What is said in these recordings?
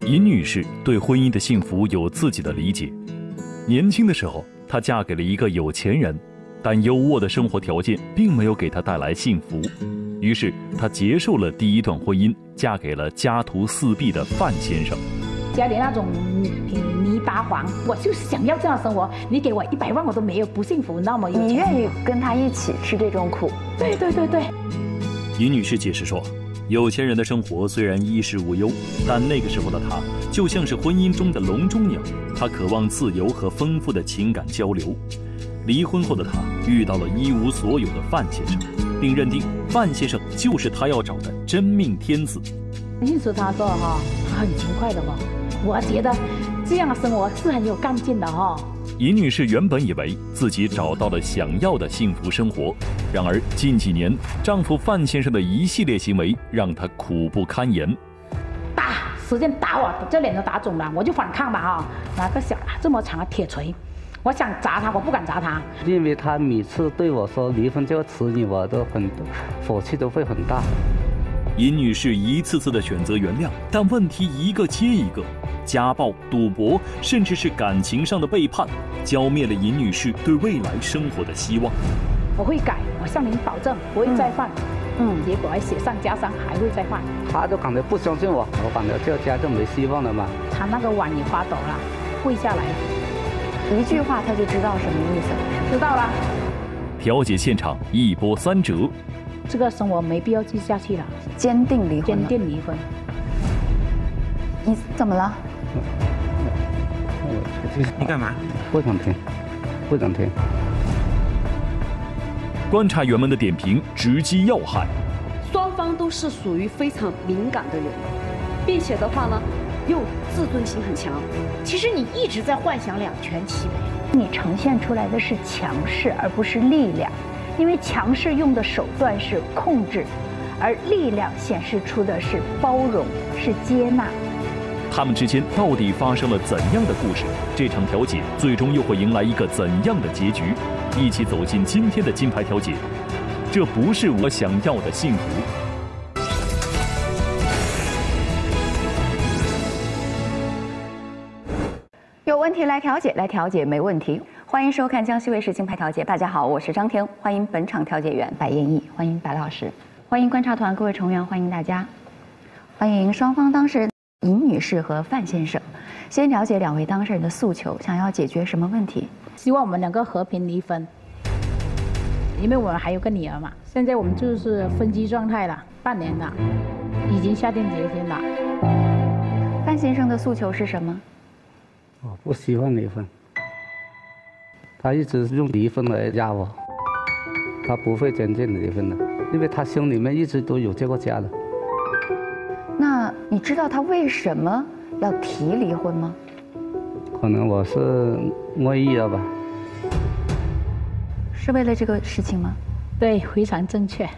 尹女士对婚姻的幸福有自己的理解。年轻的时候，她嫁给了一个有钱人，但优渥的生活条件并没有给她带来幸福。于是，她结束了第一段婚姻，嫁给了家徒四壁的范先生。 家里那种泥巴房，我就想要这样的生活。你给我100万我都没有，不幸福。那么你愿意跟他一起吃这种苦？ 对。 尹女士解释说，有钱人的生活虽然衣食无忧，但那个时候的她就像是婚姻中的笼中鸟，她渴望自由和丰富的情感交流。离婚后的她遇到了一无所有的范先生，并认定范先生就是她要找的真命天子。 意思他说他很勤快的我觉得这样的生活是很有干劲的尹女士原本以为自己找到了想要的幸福生活，然而近几年丈夫范先生的一系列行为让她苦不堪言。 使劲打我，这脸都打肿了，我就反抗吧拿个这么长的铁锤，我想砸他，我不敢砸他， 因为他每次对我说离婚就辞你，我都火气都会很大。 尹女士一次次的选择原谅，但问题一个接一个，家暴、赌博，甚至是感情上的背叛，浇灭了尹女士对未来生活的希望。 我会改，我向您保证不会再犯。结果还雪上加霜，还会再犯。 他就感觉不相信我感觉这家就没希望了嘛。 他那个碗也滑倒了，跪下来了， 一句话他就知道什么意思了。 知道了。 调解现场一波三折。 这个生活没必要继续下去了， 坚定离婚。 坚定离婚。 你怎么了？ 你干嘛？ 不想听，不想听。 观察员们的点评直击要害。 双方都是属于非常敏感的人，并且的话呢，又自尊心很强。 其实你一直在幻想两全其美， 你呈现出来的是强势，而不是力量。因为强势用的手段是控制，而力量显示出的是包容，是接纳。 他们之间到底发生了怎样的故事？这场调解最终又会迎来一个怎样的结局？一起走进今天的金牌调解。这不是我想要的幸福。 有问题来调解，来调解没问题。欢迎收看江西卫视金牌调解。大家好，我是张婷，欢迎本场调解员白燕毅，欢迎白老师，欢迎观察团各位成员，欢迎大家，欢迎双方当事人尹女士和范先生。先了解两位当事人的诉求，想要解决什么问题？ 希望我们能够和平离婚，因为我们还有个女儿嘛。现在我们就是分居状态了，半年了，已经下定决心了。 范先生的诉求是什么？ 我不希望离婚。他一直用离婚来压我，他不会真正的离婚的，因为他心里面一直都有这个家的。 那你知道他为什么要提离婚吗？ 可能我是恶意了吧。 是为了这个事情吗？ 对，非常正确。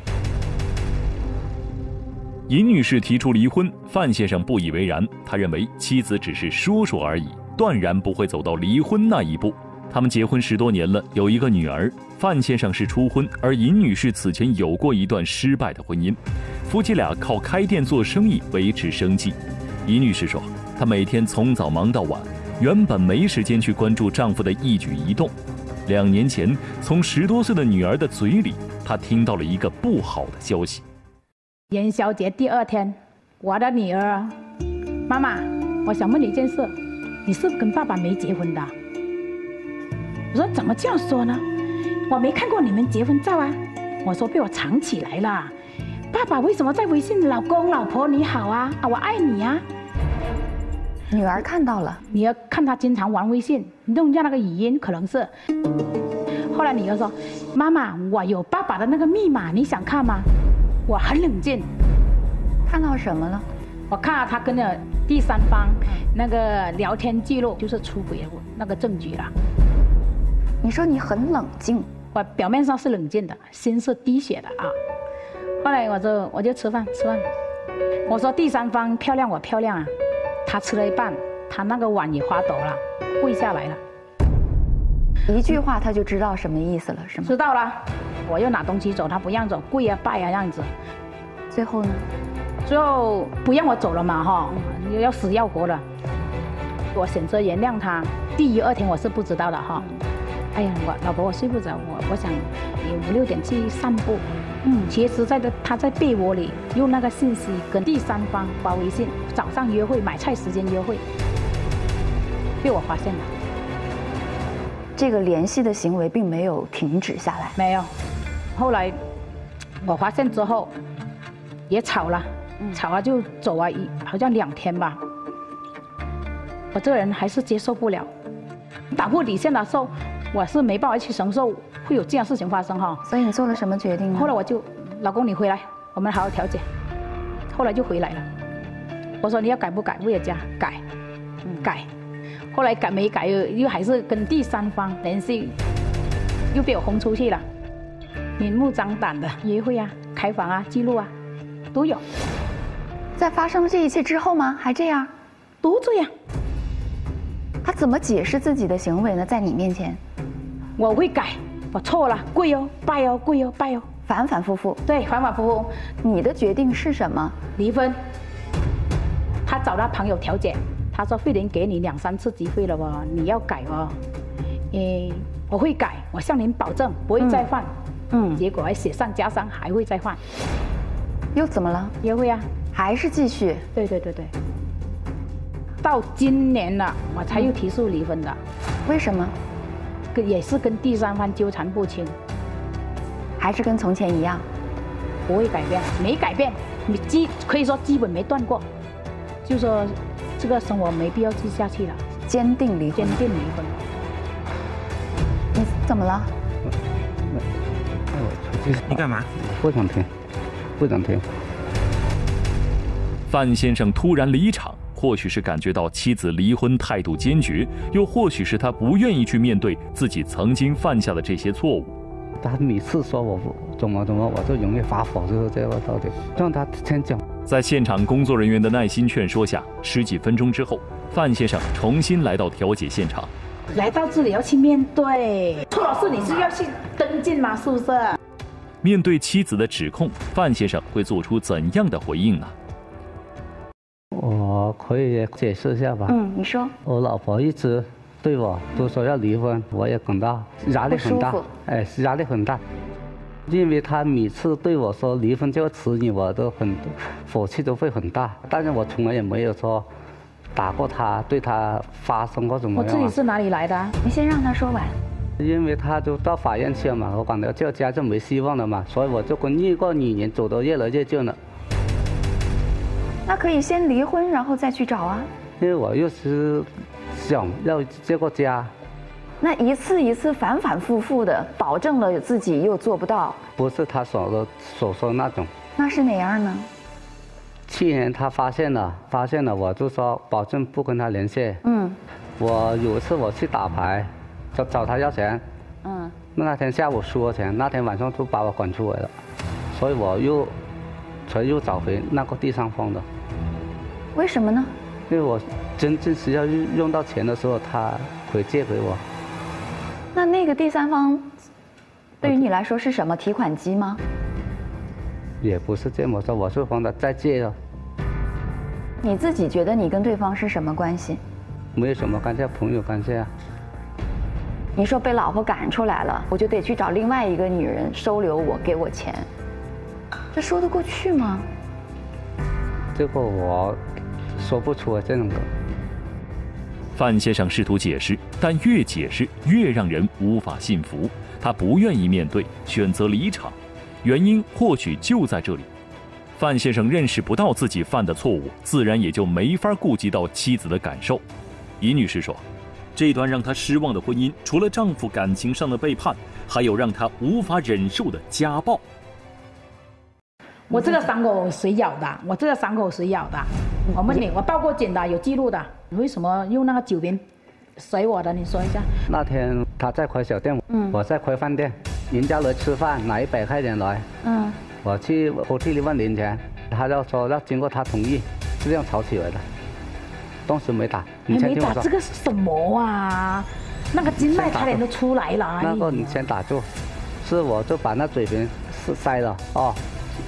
尹女士提出离婚，范先生不以为然，他认为妻子只是说说而已，断然不会走到离婚那一步。他们结婚10多年了，有一个女儿。范先生是初婚，而尹女士此前有过一段失败的婚姻，夫妻俩靠开店做生意维持生计。尹女士说，她每天从早忙到晚，原本没时间去关注丈夫的一举一动。2年前，从10多岁的女儿的嘴里，她听到了一个不好的消息。 元宵节第2天，我的女儿，妈妈，我想问你一件事，你是不是跟爸爸没结婚的？我说怎么这样说呢？我没看过你们结婚照啊。我说被我藏起来了。爸爸为什么在微信老公老婆你好啊？我爱你啊。 女儿看到了， 女儿看他经常玩微信，弄下那个语音，可能是。后来女儿说：“妈妈，我有爸爸的那个密码，你想看吗？”我很冷静。 看到什么了？ 我看到他跟着第三方那个聊天记录，就是出轨的那个证据了。 你说你很冷静， 我表面上是冷静的，心是滴血的啊。后来我就吃饭，我说第三方漂亮我漂亮啊，他吃了一半，他那个碗也滑倒了，跪下来了。 一句话他就知道什么意思了，是吗？ 知道了。我又拿东西走，他不让走，跪啊拜啊样子。 最后呢？ 最后不让我走了嘛哈， 要死要活的。我选择原谅他，第一、2天我是不知道的哈。哎呀，老婆，我睡不着，我想5、6点去散步。其实他在被窝里用那个信息跟第三方发微信，早上约会，买菜时间约会，被我发现了。 这个联系的行为并没有停止下来。 没有，后来我发现之后也吵了，吵了就走啊，好像2天吧。我这个人还是接受不了，打破底线的时候，我是没办法去承受会有这样事情发生哈。 所以你做了什么决定呢？ 后来我就，老公你回来，我们好好调解。后来就回来了。我说你要改不改？物业家改，改。后来改没改又还是跟第三方联系，又被我轰出去了。明目张胆的约会啊、开房啊、记录啊，都有。 在发生了这一切之后吗？还这样？ 都这样。 他怎么解释自己的行为呢？在你面前， 我会改，我错了，跪哦，拜哦，跪哦，拜哦， 反反复复。 对，反反复复。 你的决定是什么？ 离婚。他找他朋友调解，他说慧玲给你2、3次机会了哦，你要改哦。我会改，我向您保证不会再犯。结果还雪上加霜，还会再犯。 又怎么了？ 约会啊， 还是继续。 对。到今年了，我才又提出离婚的。 为什么？ 也是跟第三方纠缠不清， 还是跟从前一样， 不会改变，没改变，可以说基本没断过，就说这个生活没必要继续下去了， 坚定离婚。 坚定离婚。 你怎么了？ 你干嘛？ 不想听，不想听。 范先生突然离场，或许是感觉到妻子离婚态度坚决，又或许是他不愿意去面对自己曾经犯下的这些错误。 他每次说我怎么，我就容易发火，就是这个道理。让他先讲。 在现场工作人员的耐心劝说下，10几分钟之后，范先生重新来到调解现场。 来到这里要去面对，错了事你是要去登进吗？是不是？ 面对妻子的指控，范先生会做出怎样的回应呢？ 我可以解释一下吧。 你说。 我老婆一直对我都说要离婚，我也感到压力很大。压力很大，因为她每次对我说离婚这个词语，我都火气都会很大。但是我从来也没有说打过她，对她发生过怎么样。 我自己是哪里来的？ 你先让她说完。 因为她就到法院去了嘛，我感觉这个家就没希望了嘛，所以我就跟越过女人走得越来越近了。 那可以先离婚，然后再去找啊。 因为我又是想要这个家。 那一次一次反反复复的，保证了自己又做不到。 不是他所说那种。 那是哪样呢？ 去年他发现了，我就说保证不跟他联系。我有一次我去打牌，就找他要钱。那天下午输了钱，那天晚上就把我赶出来了，所以我又找回那个第三方的。 为什么呢？ 因为我真正需要用到钱的时候，他会借给我。 那个第三方，对于你来说是什么？提款机吗？ 也不是这么说，我是帮他再借的。 你自己觉得你跟对方是什么关系？ 没有什么关系，朋友关系啊。 你说被老婆赶出来了，我就得去找另外一个女人收留我，给我钱，这说得过去吗？ 这个我说不出这种的。 范先生试图解释，但越解释越让人无法信服。他不愿意面对，选择离场，原因或许就在这里。范先生认识不到自己犯的错误，自然也就没法顾及到妻子的感受。尹女士说，这段让她失望的婚姻，除了丈夫感情上的背叛，还有让她无法忍受的家暴。 我这个伤口谁咬的？我问你，我报过警的，有记录的。你为什么用那个酒瓶甩我的？你说一下。 那天他在开小店，我在开饭店，人家来吃饭拿100块钱来，我去hotel里问零钱，他就说要经过他同意，是这样吵起来的。当时没打，你先听我说。 这个是什么啊？那个经脉差点都出来了。 那个你先打住，是我就把那嘴瓶塞了哦。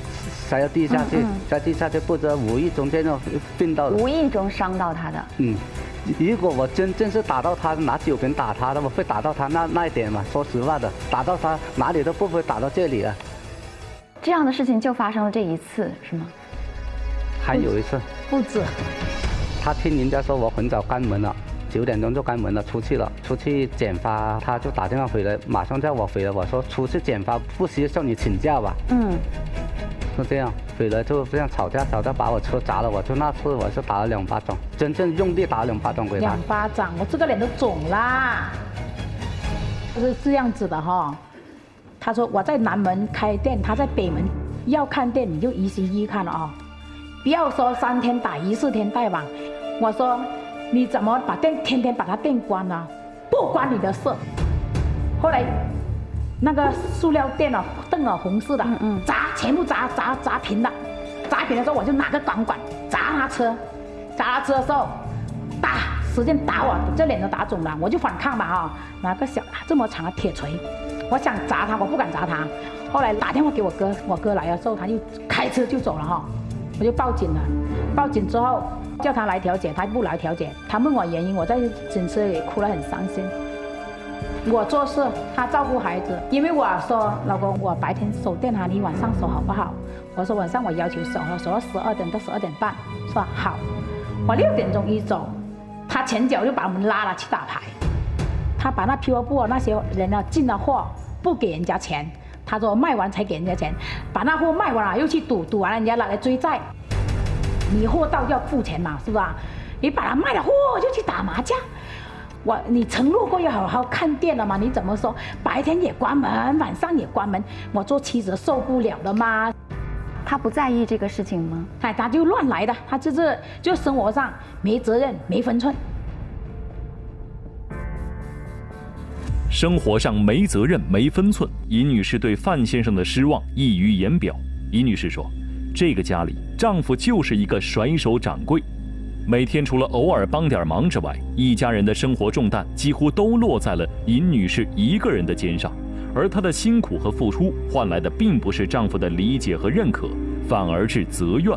摔到地下去，在地下去不知道无意中间就病到了。 无意中伤到他的。 如果我真正是打到他，拿酒瓶打他的，我会打到他那一点嘛。说实话的，打到他哪里都不会打到这里啊。 这样的事情就发生了这一次，是吗？ 还有一次， 不止。 他听人家说我很早关门了，9点钟就关门了，出去了，出去剪发，他就打电话回来，马上叫我回来。我说出去剪发不需要向你请假吧？就这样，回来就这样吵架，把我车砸了。我就那次我是打了2巴掌，真正用力打2巴掌给他。 2巴掌，我这个脸都肿啦。是这样子的哈，他说我在南门开店，他在北门，要看店你就一心一意看了啊，不要说3天打1，4天带网。我说你怎么把店天天把他店关了？不关你的事。后来。那个塑料店啊，灯啊红色的，全部砸平了。砸平的时候，我就拿个钢管砸他车，砸他车的时候，使劲打我，这脸都打肿了。我就反抗嘛哈，拿个这么长的铁锤，我想砸他，我不敢砸他。后来打电话给我哥，我哥来的时候，他就开车就走了哈，我就报警了。报警之后叫他来调解，他不来调解，他问我原因，我在警车里哭得很伤心。我做事，他照顾孩子。因为我说老公，我白天守店哈，你晚上守好不好？我说晚上我要求守到12点到12点半，说好。我6点钟一走，他前脚就把我们拉了去打牌。他把那批货部那些人呢进了货，不给人家钱。他说卖完才给人家钱，把那货卖完了又去赌，赌完了人家拿来追债。你货到就要付钱嘛，是吧？你把它卖了货就去打麻将。你承诺过要好好看店了吗？你怎么说白天也关门，晚上也关门？我做妻子受不了了吗？ 他不在意这个事情吗？ 他就乱来的，他就生活上没责任、没分寸。 生活上没责任、没分寸，尹女士对范先生的失望溢于言表。尹女士说，这个家里丈夫就是一个甩手掌柜。每天除了偶尔帮点忙之外，一家人的生活重担几乎都落在了尹女士一个人的肩上，而她的辛苦和付出换来的并不是丈夫的理解和认可，反而是责怨。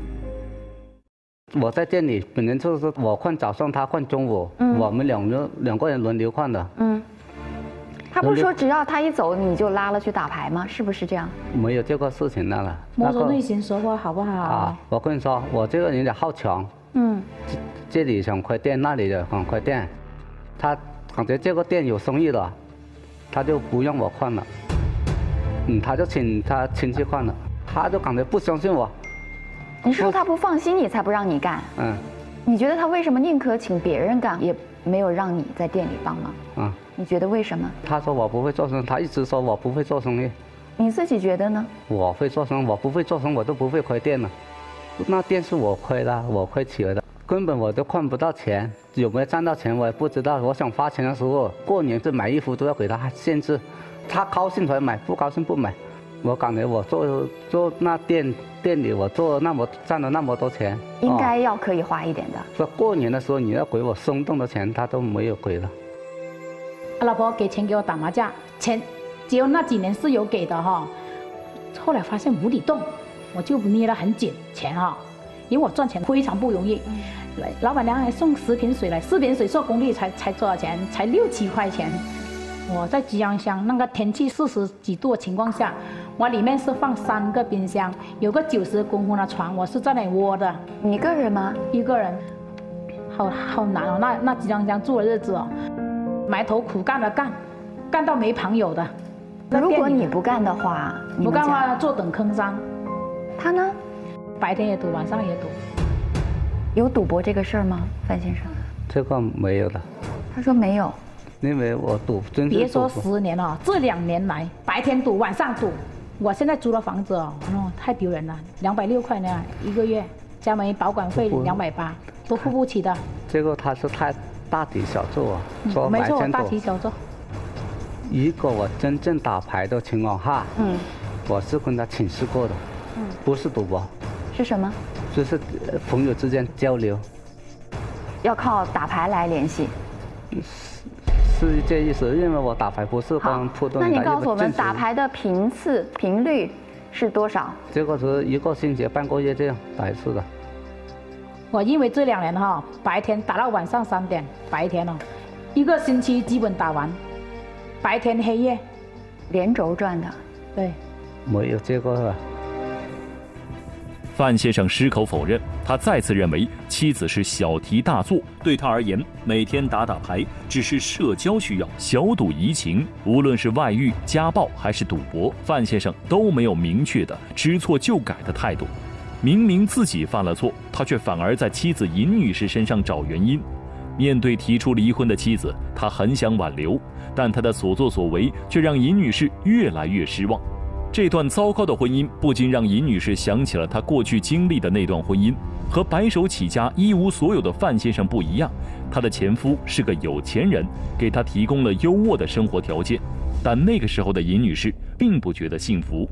我在店里本来就是我换早上，他换中午，我们两个人轮流换的。 他不是说只要他一走你就拉了去打牌吗？是不是这样？ 没有这个事情的了。 摸着内心说话好不好？ 我跟你说，我这个人也好强。这里想开店，那里也想开店。他感觉这个店有生意了，他就不让我换了。他就请他亲戚换了，他就感觉不相信我。 你是说他不放心你才不让你干？你觉得他为什么宁可请别人干，也没有让你在店里帮忙？你觉得为什么？ 他说我不会做生意，他一直说我不会做生意。 你自己觉得呢？ 我会做生意，我不会做生意，我都不会开店了。那店是我开的，我开起来的，根本我都赚不到钱，有没有赚到钱我也不知道。我想花钱的时候，过年是买衣服都要给他限制，他高兴才买，不高兴不买。我感觉我做那店里，我赚了那么多钱， 应该要可以花一点的。 说过年的时候你要给我松动的钱，他都没有给了。 老婆给钱给我打麻将，钱只有那几年是有给的哈，后来发现无底洞。我就捏得很紧钱哈，因为我赚钱非常不容易。老板娘还送10瓶水来，10瓶水做功率才多少钱？才6、7块钱。我在吉阳乡那个天气40几度的情况下，我里面是放3个冰箱，有个90公分的床，我是在那里窝的。 你一个人吗？ 一个人，好难哦。那吉阳乡住的日子哦，埋头苦干的干到没朋友的。 如果你不干的话， 不干的话坐等坑山。 他呢？ 白天也赌，晚上也赌。 有赌博这个事儿吗，范先生？ 这个没有的。 他说没有。 因为我赌真是别说10年了，这2年来白天赌，晚上赌。我现在租了房子哦，太丢人了，260块呢1个月，加上保管费280，都付不起的。 这个他是太大题小做啊，说没错，大题小做。 如果我真正打牌的情况下，我是跟他请示过的。不是赌博， 是什么？ 就是朋友之间交流， 要靠打牌来联系。 是这意思，因为我打牌不是帮普通人。 那你告诉我们，打牌的频率是多少？ 这个是1个星期、半个月这样打一次的。 我因为这2年哈，白天打到晚上3点，白天哦，1个星期基本打完，白天黑夜， 连轴转的。 对， 没有这个。 范先生矢口否认，他再次认为妻子是小题大做，对他而言，每天打牌只是社交需要，小赌怡情。无论是外遇、家暴还是赌博，范先生都没有明确的知错就改的态度。明明自己犯了错，他却反而在妻子尹女士身上找原因。面对提出离婚的妻子，他很想挽留，但他的所作所为却让尹女士越来越失望。这段糟糕的婚姻不仅让尹女士想起了她过去经历的那段婚姻。和白手起家一无所有的范先生不一样，她的前夫是个有钱人，给她提供了优渥的生活条件。但那个时候的尹女士并不觉得幸福。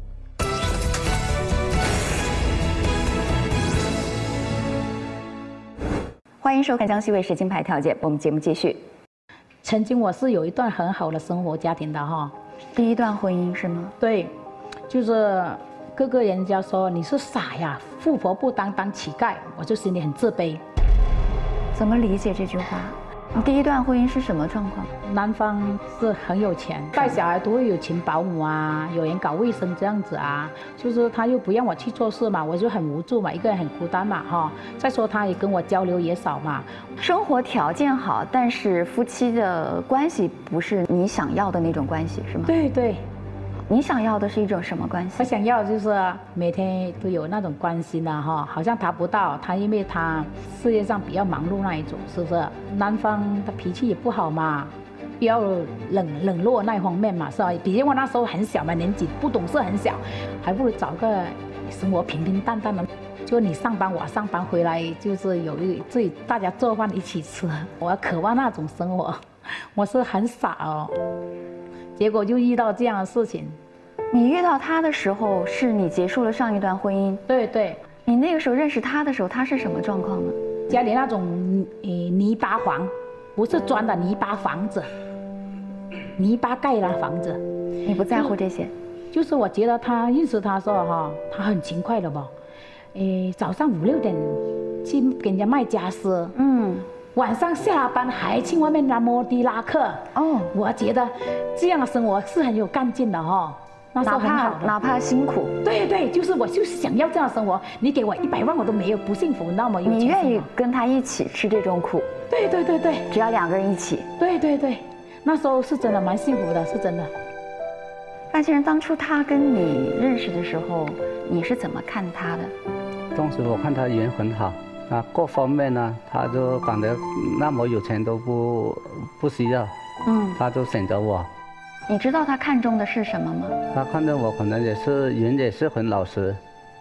欢迎收看江西卫视金牌调解，我们节目继续。 曾经我是有一段很好的生活家庭的哈。 第一段婚姻是吗？ 对，就是哥哥人家说你是傻呀，富婆不当乞丐，我就心里很自卑。 怎么理解这句话？你第一段婚姻是什么状况？ 男方是很有钱，带小孩都会有请保姆啊，有人搞卫生这样子啊，就是他又不让我去做事嘛，我就很无助嘛，一个人很孤单嘛哈。再说他也跟我交流也少嘛。 生活条件好，但是夫妻的关系不是你想要的那种关系，是吗？ 对对。 你想要的是一种什么关系？ 我想要就是每天都有那种关心的哈，好像达不到他，因为他事业上比较忙碌那一种，是不是？男方他脾气也不好嘛，比较冷落那一方面嘛，是吧？毕竟我那时候很小嘛，年纪不懂事，很小，还不如找个生活平平淡淡的，就你上班我上班回来，就是有自己大家做饭一起吃，我渴望那种生活，我是很傻哦。结果就遇到这样的事情。 你遇到他的时候，是你结束了上一段婚姻？ 对对。 你那个时候认识他的时候，他是什么状况呢？ 家里那种泥巴房，不是砖的泥巴房子，泥巴盖的房子。 你不在乎这些？ 就是我觉得他认识他的时候哈，他很勤快的吧，早上5、6点去给人家卖家私，晚上下了班还去外面摩的拉客。哦，我觉得这样的生活是很有干劲的哈。那时候很好的， 哪怕辛苦。 对对，我就是想要这样的生活。你给我100万我都没有不幸福，那么有钱。 你愿意跟他一起吃这种苦？ 对对对对， 只要2个人一起。 对对对，那时候是真的蛮幸福的，是真的。 范先生，当初他跟你认识的时候，你是怎么看他的？ 当时我看他人很好。各方面呢，他就感觉那么有钱都不需要，他就选择我。 你知道他看中的是什么吗？ 他看中我可能也是很老实，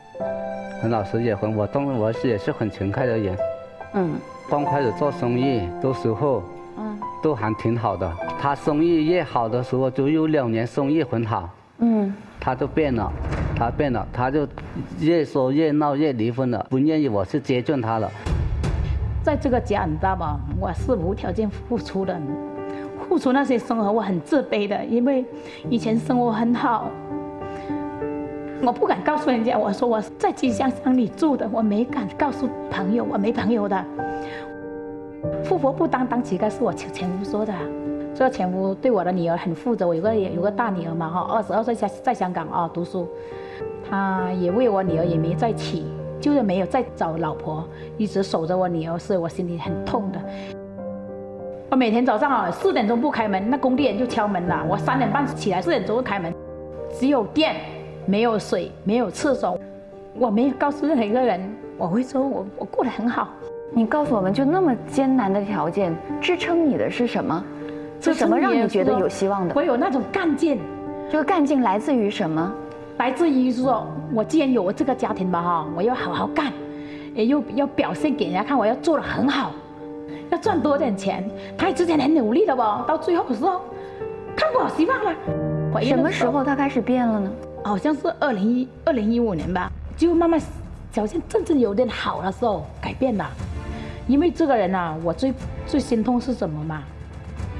我也是很勤快的人。刚开始做生意的时候，都还挺好的。他生意越好的时候，就有2年生意很好。他就变了。他就越说越闹，越离婚了，不愿意我去接近他了。 在这个家，你知道吗？我是无条件付出的，付出那些生活我很自卑的，因为以前生活很好，我不敢告诉人家，我说我在吉祥乡里住的，我没敢告诉朋友，我没朋友的。富婆不当乞丐是我前夫说的。这个前夫对我的女儿很负责，我有个大女儿嘛哈，22岁在香港读书，他也为我女儿也没再娶，就是没有再找老婆，一直守着我女儿，所以我心里很痛的。我每天早上4点钟不开门，那工地人就敲门了，我3点半起来，4点钟就开门，只有电，没有水，没有厕所，我没有告诉任何一个人，我会说我过得很好。 你告诉我们，就那么艰难的条件，支撑你的是什么？是什么让你觉得有希望的？ 我有那种干劲。 这个干劲来自于什么？ 来自于说，我既然有了这个家庭吧哈，我要好好干，也要表现给人家看，我要做得很好，要赚多点钱。他之前很努力的吧，到最后的时候看不好希望了。 什么时候他开始变了呢？ 好像是2015年吧，就慢慢条件真正有点好的时候改变了。因为这个人啊，我最心痛是什么嘛？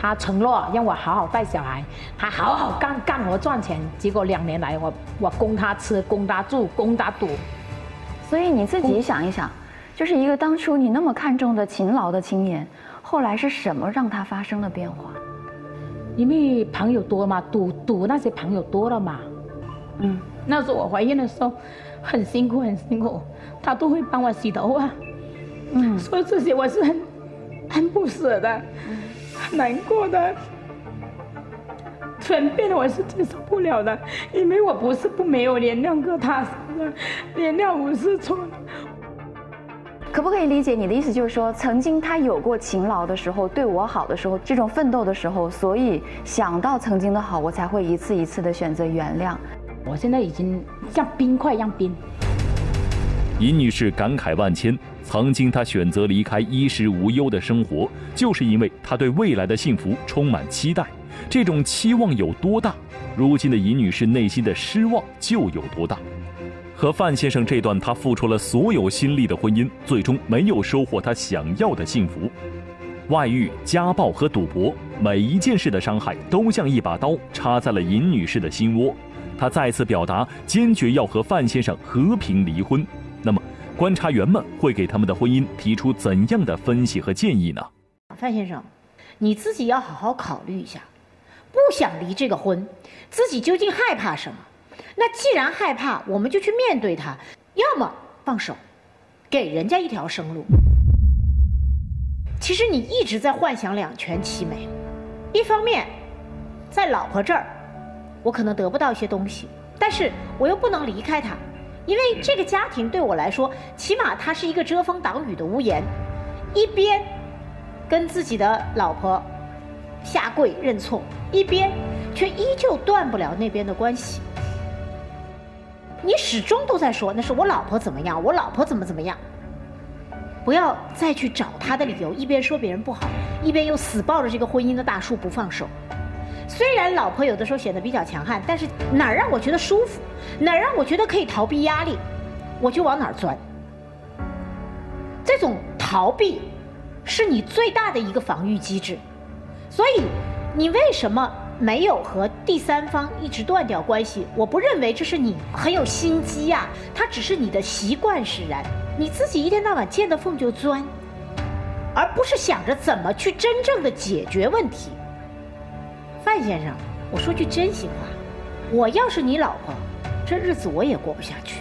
他承诺让我好好带小孩，他好好干活赚钱，结果2年来我供他吃，供他住，供他赌。 所以你自己想一想，就是一个当初你那么看重的勤劳的青年，后来是什么让他发生了变化？ 因为朋友多嘛，赌那些朋友多了嘛。那时候我怀孕的时候很辛苦，他都会帮我洗头啊。所以这些我是很不舍的，很难过的。分辨我是接受不了的，因为我不是没有原谅过他，原谅我是错的。 可不可以理解你的意思，就是说，曾经他有过勤劳的时候，对我好的时候，这种奋斗的时候，所以想到曾经的好，我才会一次一次的选择原谅。 我现在已经像冰块一样冰。 尹女士感慨万千，曾经她选择离开衣食无忧的生活，就是因为她对未来的幸福充满期待。这种期望有多大，如今的尹女士内心的失望就有多大。和范先生这段她付出了所有心力的婚姻，最终没有收获她想要的幸福。外遇、家暴和赌博，每一件事的伤害都像一把刀插在了尹女士的心窝。她再次表达坚决要和范先生和平离婚。那么观察员们会给他们的婚姻提出怎样的分析和建议呢？ 范先生，你自己要好好考虑一下，不想离这个婚，自己究竟害怕什么？那既然害怕，我们就去面对它，要么放手，给人家一条生路。其实你一直在幻想两全其美，一方面在老婆这儿我可能得不到一些东西，但是我又不能离开她，因为这个家庭对我来说，起码它是一个遮风挡雨的屋檐。一边跟自己的老婆下跪认错，一边却依旧断不了那边的关系。你始终都在说那是我老婆怎么样，我老婆怎么样，不要再去找他的理由，一边说别人不好，一边又死抱着这个婚姻的大树不放手。虽然老婆有的时候显得比较强悍，但是哪儿让我觉得舒服，哪儿让我觉得可以逃避压力，我就往哪儿钻。这种逃避是你最大的一个防御机制。所以你为什么没有和第三方一直断掉关系？我不认为这是你很有心机啊，它只是你的习惯使然。你自己一天到晚见到缝就钻，而不是想着怎么去真正的解决问题。范先生，我说句真心话，我要是你老婆，这日子我也过不下去。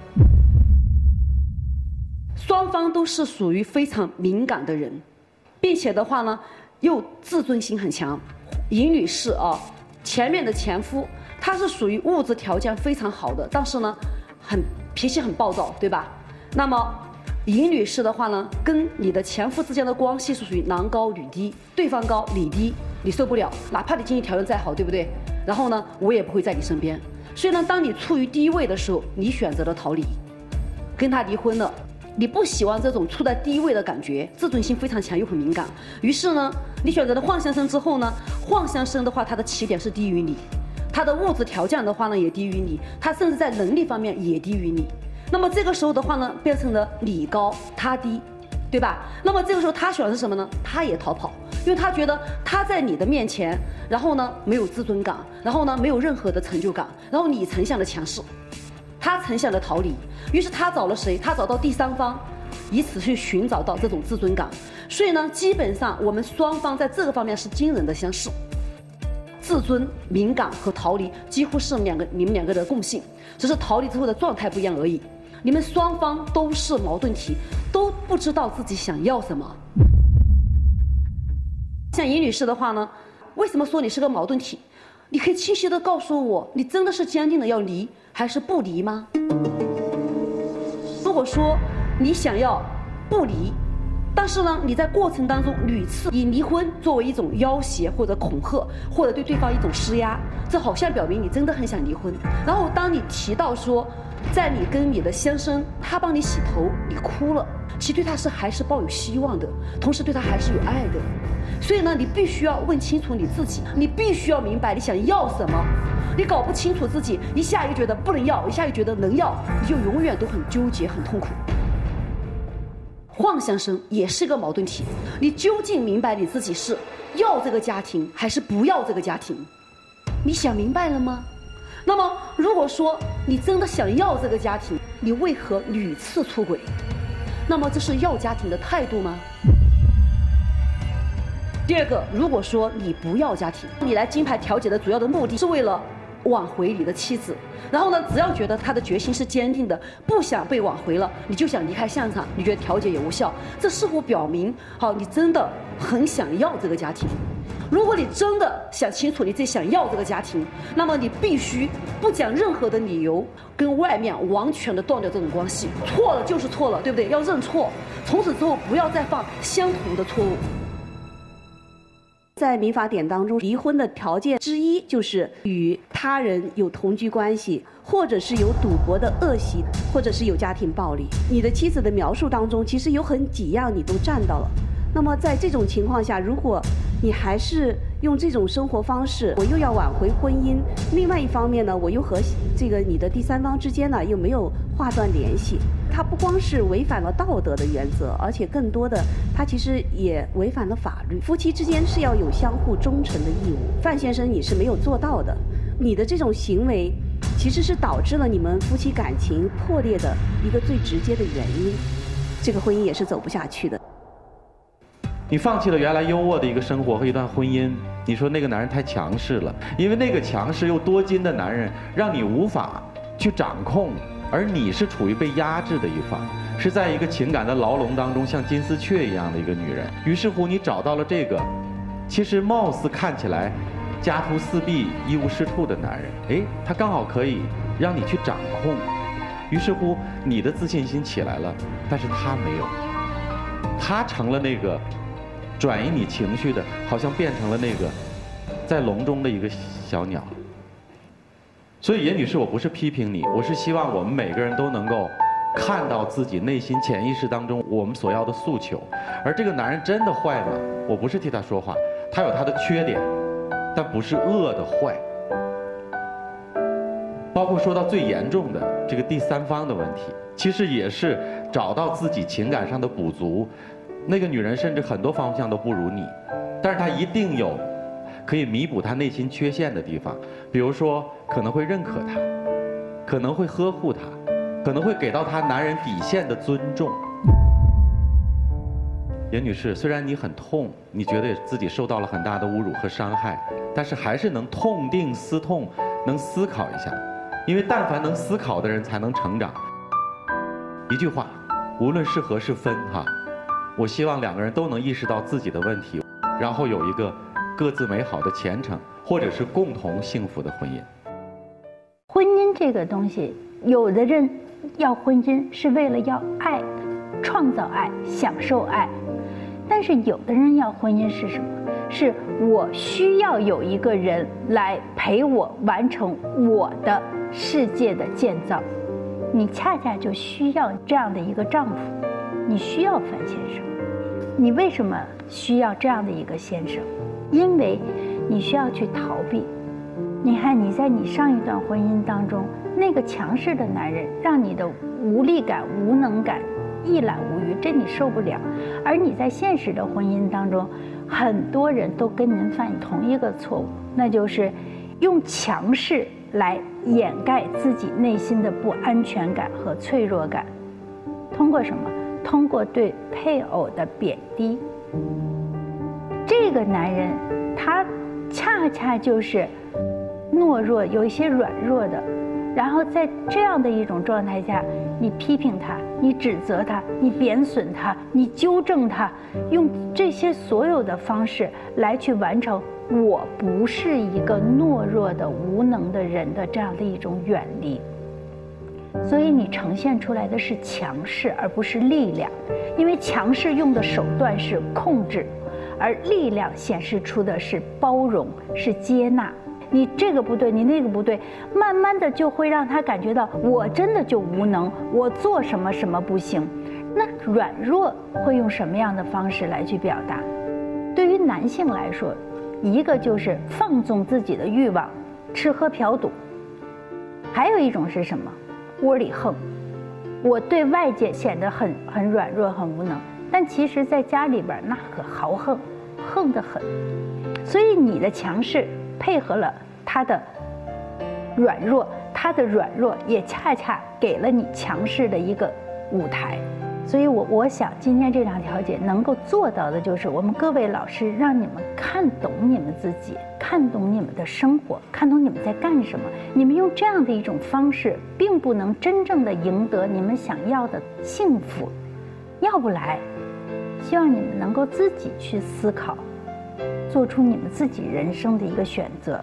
双方都是属于非常敏感的人，并且的话呢，又自尊心很强。尹女士啊，前面的前夫他是属于物质条件非常好的，但是呢，脾气很暴躁，对吧？那么尹女士的话呢，跟你的前夫之间的关系是属于男高女低，对方高你低，你受不了，哪怕你经济条件再好，对不对？然后呢，我也不会在你身边。所以呢，当你处于低位的时候，你选择了逃离，跟他离婚了。你不喜欢这种处在低位的感觉，自尊心非常强又很敏感。于是呢，你选择了华先生之后呢，华先生的话，他的起点是低于你，他的物质条件的话呢也低于你，他甚至在能力方面也低于你。那么这个时候的话呢，变成了你高他低，对吧？那么这个时候他选的是什么呢？他也逃跑，因为他觉得他在你的面前，然后呢没有自尊感，然后呢没有任何的成就感，然后你呈现了强势，他呈现了逃离。于是他找了谁？他找到第三方，以此去寻找到这种自尊感。所以呢，基本上我们双方在这个方面是惊人的相似，自尊、敏感和逃离几乎是你们两个的共性，只是逃离之后的状态不一样而已。你们双方都是矛盾体，都不知道自己想要什么。像尹女士的话呢，为什么说你是个矛盾体？你可以清晰地告诉我，你真的是坚定的要离还是不离吗？如果说你想要不离，但是呢，你在过程当中屡次以离婚作为一种要挟或者恐吓，或者对对方一种施压，这好像表明你真的很想离婚。然后当你提到说，在你跟你的先生他帮你洗头，你哭了，其实对他还是抱有希望的，同时对他还是有爱的。所以呢，你必须要问清楚你自己，你必须要明白你想要什么。你搞不清楚自己，一下又觉得不能要，一下又觉得能要，你就永远都很纠结很痛苦。 晃先生也是个矛盾体，你究竟明白你自己是要这个家庭还是不要这个家庭？你想明白了吗？那么如果说你真的想要这个家庭，你为何屡次出轨？那么这是要家庭的态度吗？第二个，如果说你不要家庭，你来金牌调解的主要的目的是为了挽回你的妻子，然后呢，只要觉得他的决心是坚定的，不想被挽回了，你就想离开现场，你觉得调解也无效，这似乎表明，好，你真的很想要这个家庭。如果你真的想清楚你自己想要这个家庭，那么你必须不讲任何的理由，跟外面完全的断掉这种关系。错了就是错了，对不对？要认错，从此之后不要再犯相同的错误。 在民法典当中，离婚的条件之一就是与他人有同居关系，或者是有赌博的恶习，或者是有家庭暴力。你的妻子的描述当中，其实有几样你都占到了。那么在这种情况下，如果你还是用这种生活方式，我又要挽回婚姻，另外一方面呢，我又和这个你的第三方之间呢又没有划断联系，它不光是违反了道德的原则，而且更多的它其实也违反了法律。夫妻之间是要有相互忠诚的义务，范先生你是没有做到的，你的这种行为其实是导致了你们夫妻感情破裂的一个最直接的原因，这个婚姻也是走不下去的。 你放弃了原来优渥的一个生活和一段婚姻，你说那个男人太强势了，因为那个强势又多金的男人让你无法去掌控，而你是处于被压制的一方，是在一个情感的牢笼当中像金丝雀一样的一个女人。于是乎你找到了这个其实貌似看起来家徒四壁一无是处的男人，他刚好可以让你去掌控，于是乎你的自信心起来了，但是他没有，他成了那个转移你情绪的，好像变成了那个在笼中的一个小鸟。所以严女士，我不是批评你，我是希望我们每个人都能够看到自己内心潜意识当中我们所要的诉求。而这个男人真的坏吗？我不是替他说话，他有他的缺点，但不是恶的坏。包括说到最严重的这个第三方的问题，其实也是找到自己情感上的补足。那个女人甚至很多方向都不如你，但是她一定有可以弥补她内心缺陷的地方，比如说可能会认可她，可能会呵护她，可能会给到她男人底线的尊重。严女士，虽然你很痛，你觉得自己受到了很大的侮辱和伤害，但是还是能痛定思痛，能思考一下，因为但凡能思考的人才能成长。一句话，无论是合是分哈，我希望两个人都能意识到自己的问题，然后有一个各自美好的前程，或者是共同幸福的婚姻。 婚姻这个东西，有的人要婚姻是为了要爱，创造爱，享受爱，但是有的人要婚姻是什么？是我需要有一个人来陪我完成我的世界的建造。你恰恰就需要这样的一个丈夫，你需要范先生。你为什么需要这样的一个先生？因为你需要去逃避。你看你在你上一段婚姻当中，那个强势的男人让你的无力感、无能感一览无余，这你受不了。而你在现实的婚姻当中，很多人都跟您犯同一个错误，那就是用强势来掩盖自己内心的不安全感和脆弱感。通过什么？通过对配偶的贬低。这个男人他恰恰就是懦弱，有一些软弱的，然后在这样的一种状态下，你批评他，你指责他，你贬损他，你纠正他，用这些所有的方式来去完成我不是一个懦弱的无能的人的这样的一种远离。所以你呈现出来的是强势，而不是力量，因为强势用的手段是控制，而力量显示出的是包容，是接纳。你这个不对，你那个不对，慢慢的就会让他感觉到我真的就无能，我做什么什么不行。那软弱会用什么样的方式来去表达？对于男性来说，一个就是放纵自己的欲望，吃喝嫖赌，还有一种是什么？窝里横。 我对外界显得很软弱、很无能，但其实在家里边那可豪横，横得很。所以你的强势配合了他的软弱，他的软弱也恰恰给了你强势的一个舞台。所以我想今天这场调解能够做到的就是我们各位老师让你们看懂你们自己，看懂你们的生活，看懂你们在干什么。你们用这样的一种方式并不能真正的赢得你们想要的幸福，要不来希望你们能够自己去思考，做出你们自己人生的一个选择。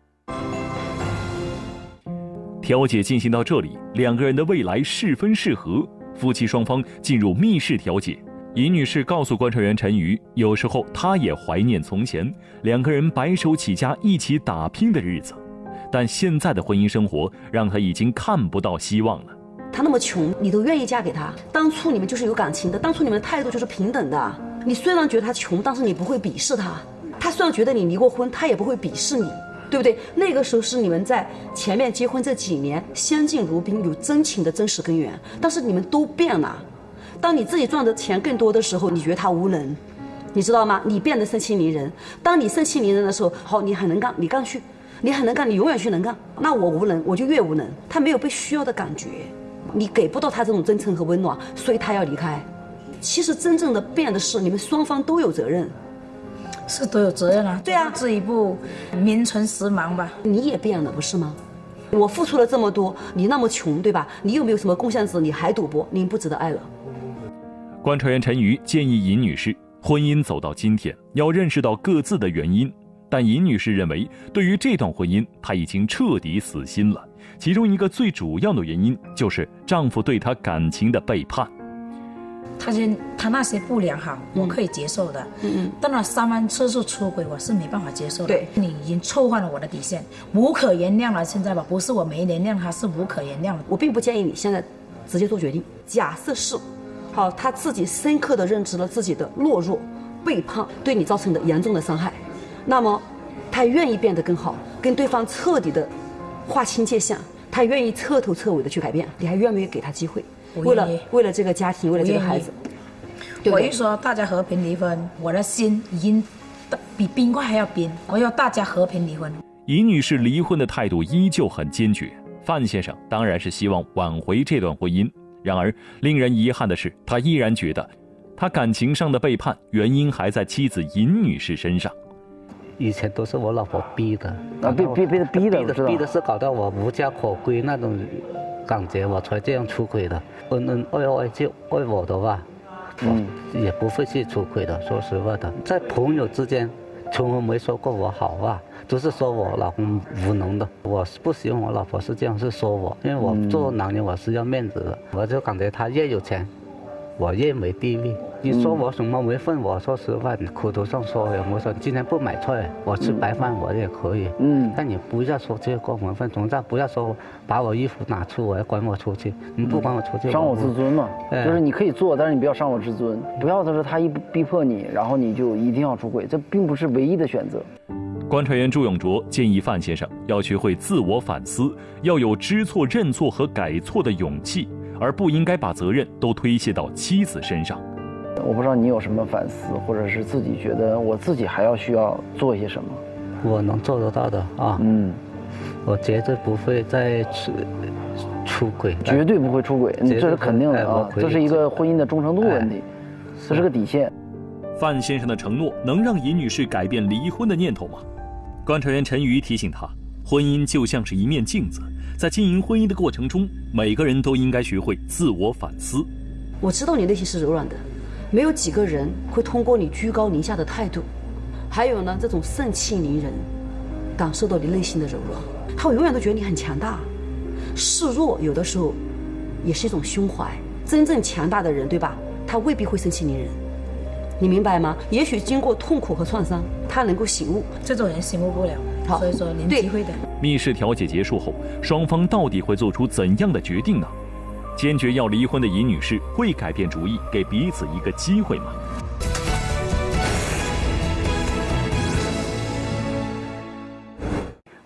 调解进行到这里，两个人的未来是分是合，夫妻双方进入密室调解。尹女士告诉观察员陈瑜，有时候她也怀念从前两个人白手起家一起打拼的日子，但现在的婚姻生活让她已经看不到希望了。 他那么穷，你都愿意嫁给他，当初你们就是有感情的，当初你们的态度就是平等的。你虽然觉得他穷，但是你不会鄙视他，他虽然觉得你离过婚，他也不会鄙视你，对不对？那个时候是你们在前面结婚这几年相敬如宾，有真情的真实根源，但是你们都变了。当你自己赚的钱更多的时候，你觉得他无能，你知道吗？你变得盛气凌人。当你盛气凌人的时候，好，你很能干，你干去，你很能干，你永远去能干。那我无能，我就越无能。他没有被需要的感觉，你给不到他这种真诚和温暖，所以他要离开。其实真正的变的是你们双方都有责任。 是都有责任啊。 对啊， 这一步名存实亡吧。 你也变了，不是吗？我付出了这么多，你那么穷，对吧？你又没有什么贡献值，你还赌博，你不值得爱了。 观察员陈瑜建议尹女士，婚姻走到今天，要认识到各自的原因。但尹女士认为，对于这段婚姻，她已经彻底死心了。其中一个最主要的原因，就是丈夫对她感情的背叛。 他那些不良好，我可以接受的。但那3万次数出轨，我是没办法接受的。 对， 你已经触犯了我的底线，无可原谅了。现在吧，不是我没原谅他，是无可原谅了。 我并不建议你现在直接做决定。假设是，好，他自己深刻的认知了自己的懦弱、背叛对你造成的严重的伤害，那么他愿意变得更好，跟对方彻底的划清界限，他愿意彻头彻尾的去改变，你还愿不愿意给他机会？为了这个家庭，为了这个孩子，对不对？ 我一说大家和平离婚，我的心已经比冰块还要冰。我要大家和平离婚。 尹女士离婚的态度依旧很坚决，范先生当然是希望挽回这段婚姻。然而，令人遗憾的是，他依然觉得，他感情上的背叛原因还在妻子尹女士身上。 以前都是我老婆逼的， 逼的是搞到我无家可归那种感觉，我才这样出轨的。恩爱就爱我的话，我也不会去出轨的。说实话的，在朋友之间，从来没说过我好话，都是说我老公无能的。我是不希望我老婆是这样是说我，因为我做男人我是要面子的，我就感觉他越有钱，我越没地位。你说我什么没份，我说实话，你口头上说我说今天不买菜，我吃白饭我也可以。但你不要说这个没份，总之不要说把我衣服拿出，我要赶我出去，你不赶我出去， 伤我自尊嘛。就是你可以做，但是你不要伤我自尊，不要说他一逼迫你，然后你就一定要出轨，这并不是唯一的选择。 观察员朱永卓建议范先生要学会自我反思，要有知错认错和改错的勇气，而不应该把责任都推卸到妻子身上。 我不知道你有什么反思，或者是自己觉得我自己还需要做一些什么。 我能做得到的啊，我绝对不会再出轨， 绝对不会出轨，这是肯定的啊，这是一个婚姻的忠诚度问题，这是个底线。 范先生的承诺能让尹女士改变离婚的念头吗？观察员陈瑜提醒他，婚姻就像是一面镜子，在经营婚姻的过程中，每个人都应该学会自我反思。 我知道你内心是柔软的，没有几个人会通过你居高临下的态度，还有呢这种盛气凌人，感受到你内心的柔软。他永远都觉得你很强大，示弱有的时候也是一种胸怀。真正强大的人，对吧？他未必会盛气凌人，你明白吗？也许经过痛苦和创伤，他能够醒悟。 这种人醒悟不了，所以说零机会的。 密室调解结束后，双方到底会做出怎样的决定呢？坚决要离婚的尹女士会改变主意，给彼此一个机会吗？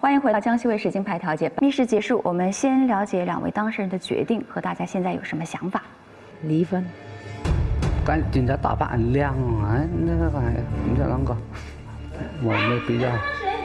欢迎回到江西卫视金牌调解。密室结束，我们先了解2位当事人的决定和大家现在有什么想法。 离婚。 赶紧在打扮亮啊，那个你在那个，我没必要，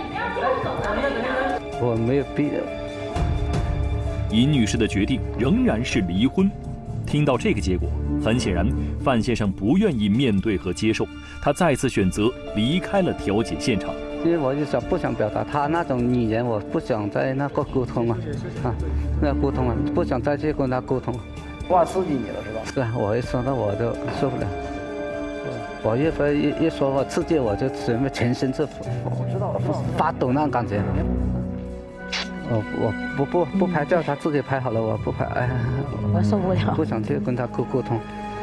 我没有必要。 尹女士的决定仍然是离婚。听到这个结果，很显然范先生不愿意面对和接受，他再次选择离开了调解现场。 因为我就不想表达他那种语言，我不想再那个沟通了，那沟通了，不想再去跟他沟通。 话刺激你了是吧？ 是啊，我一说到我就受不了，我一说我刺激我就整个全身就发抖那种感觉。我不拍照，他自己拍好了，我不拍。哎， 我受不了， 不想去跟他沟通。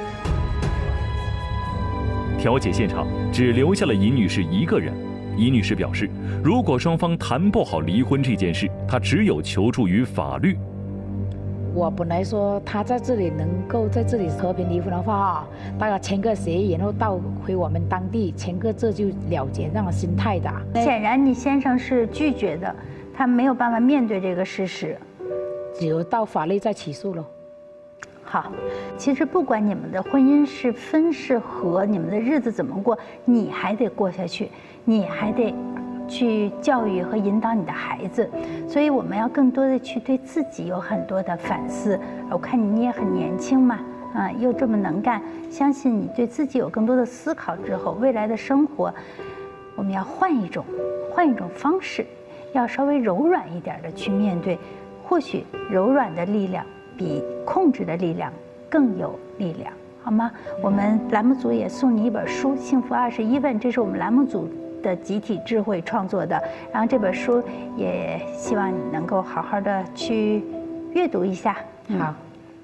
调解现场只留下了尹女士一个人。尹女士表示，如果双方谈不好离婚这件事，她只有求助于法律。 我本来说他在这里能够在这里和平离婚的话，大家签个协议，然后到回我们当地签个这就了结那种心态的。 显然你先生是拒绝的，他没有办法面对这个事实， 只有到法律再起诉了。 好，其实不管你们的婚姻是分是合，你们的日子怎么过，你还得过下去，你还得去教育和引导你的孩子，所以我们要更多的去对自己有很多的反思。我看你也很年轻嘛，又这么能干，相信你对自己有更多的思考之后，未来的生活，我们要换一种方式，要稍微柔软一点的去面对。或许柔软的力量比控制的力量更有力量，好吗？我们栏目组也送你一本书《幸福21问》，这是我们栏目组的集体智慧创作的，然后这本书也希望你能够好好的去阅读一下。 好。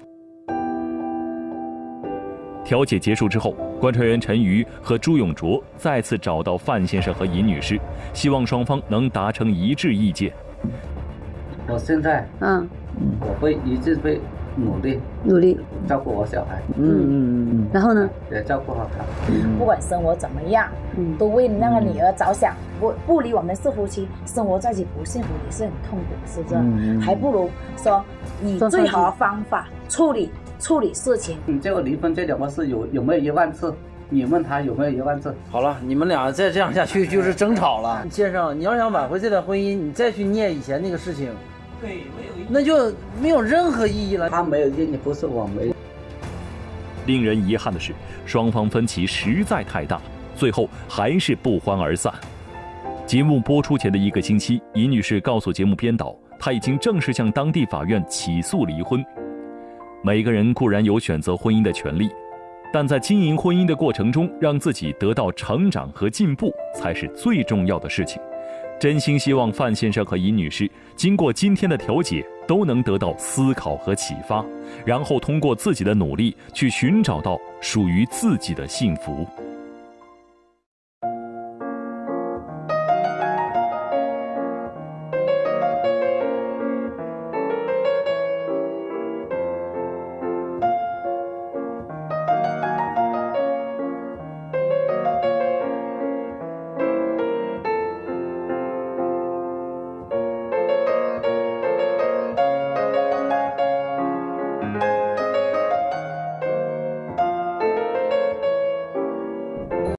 调解结束之后，观察员陈瑜和朱永卓再次找到范先生和尹女士，希望双方能达成一致意见。 我现在，我会一直会努力照顾我小孩， 然后呢， 也照顾好他。 不管生活怎么样，都为那个女儿着想。不理我们是夫妻，生活在一起不幸福也是很痛苦，是不是？还不如说以最好的方法处理事情。 你这个离婚这2个字有没有1万字？你问他有没有1万字？ 好了，你们俩再这样下去就是争吵了。先生，你要想挽回这段婚姻，你再去念以前那个事情，对，那就没有任何意义了。 他没有意义，不是我没。 令人遗憾的是，双方分歧实在太大，最后还是不欢而散。节目播出前的1个星期，尹女士告诉节目编导，她已经正式向当地法院起诉离婚。每个人固然有选择婚姻的权利，但在经营婚姻的过程中，让自己得到成长和进步才是最重要的事情。真心希望范先生和尹女士经过今天的调解，都能得到思考和启发，然后通过自己的努力去寻找到属于自己的幸福。